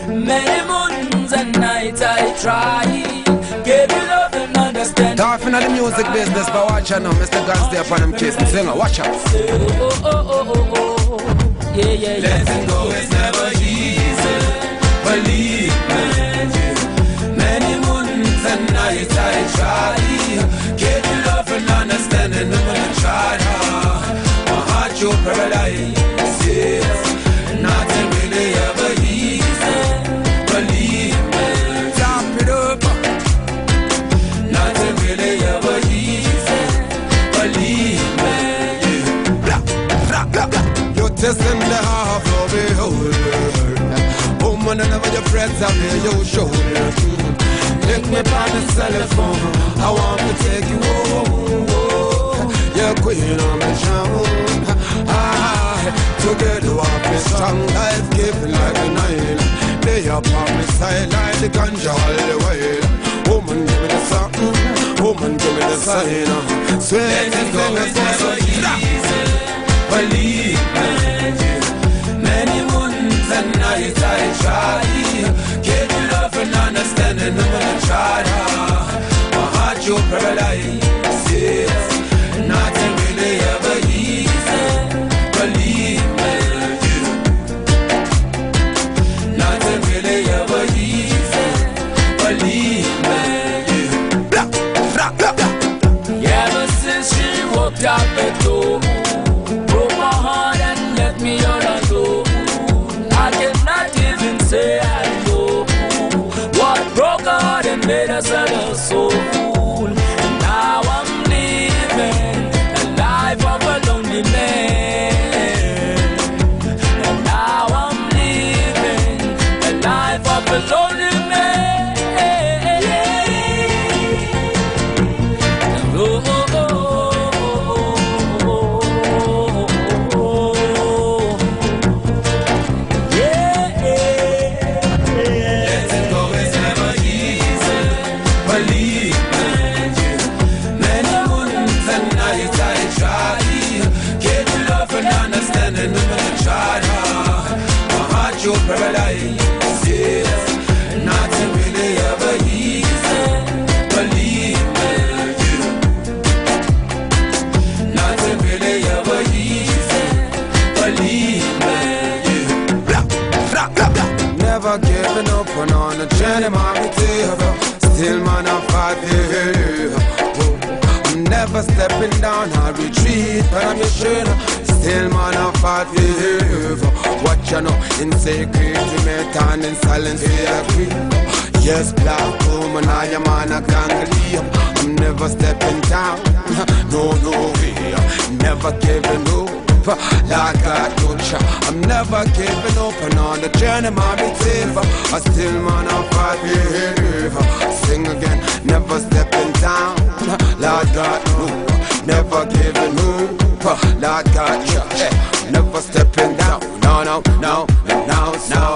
Many mornings and nights I try, give you love and understand. Talking of the music business, but watch out now, Mr. Guns there upon them kissing. Singer, watch out. Yeah, yeah, yeah. Letting go is never easy, believe me. Many mornings and nights I try, give you love and understanding. I'm gonna try hard. My heart, your paradise, yes. Nothing really ever easy, believe me. Top it up. Nothing really ever easy, believe me. Blah, blah, blah, blah. You're testing the half of the whole. Woman, and never your friends out there, your shoulder. Take me by the telephone. I want to take you home. You're queen on the show. Together walk me strong, life giving like a Nile. Lay up on my side like the ganja all the way. Woman, give me the something. Woman, give me the sign. Swear Letting go is never easy, believe me. Many mornings and nights I try, give you love and understanding. I'm gonna try hard. My heart, your paradise, yes. Nothing really ever easy, believe me. Nothing really ever easy, believe me. blah, blah, blah, blah. Ever since she walked out the door, broke my heart and left me all alone. I cannot even say I know what broke her heart and made her sell her soul. And now I'm living a life of a lonely man. And now I'm living a life of a lonely man. Oh, oh, oh, oh, oh. Yeah, yeah. Letting go is never easy, believe me. Many mornings and nights I try, give you love and understanding. I'm gonna try hard. My heart, your paradise, yes. Nothing really ever easy, believe me. Nothing really ever easy, believe me. Blah, blah, blah, blah. Never giving up on the journey, mommy, still man, I'm fight here. I'm never stepping down, I retreat, but I'm your trainer. Still man, I'm fight here. What you know, in secret, and in silence, we agree. Yes, black woman, I am on a ganglion. I'm never stepping down, no, no way. Never giving up. Like I don't try. I'm never giving up and on the journey, mommy, safe. I still man, I'm fight here. Sing again, never stepping down. Like God, no, never giving up. Like God, never stepping down. No, no, no, no, no.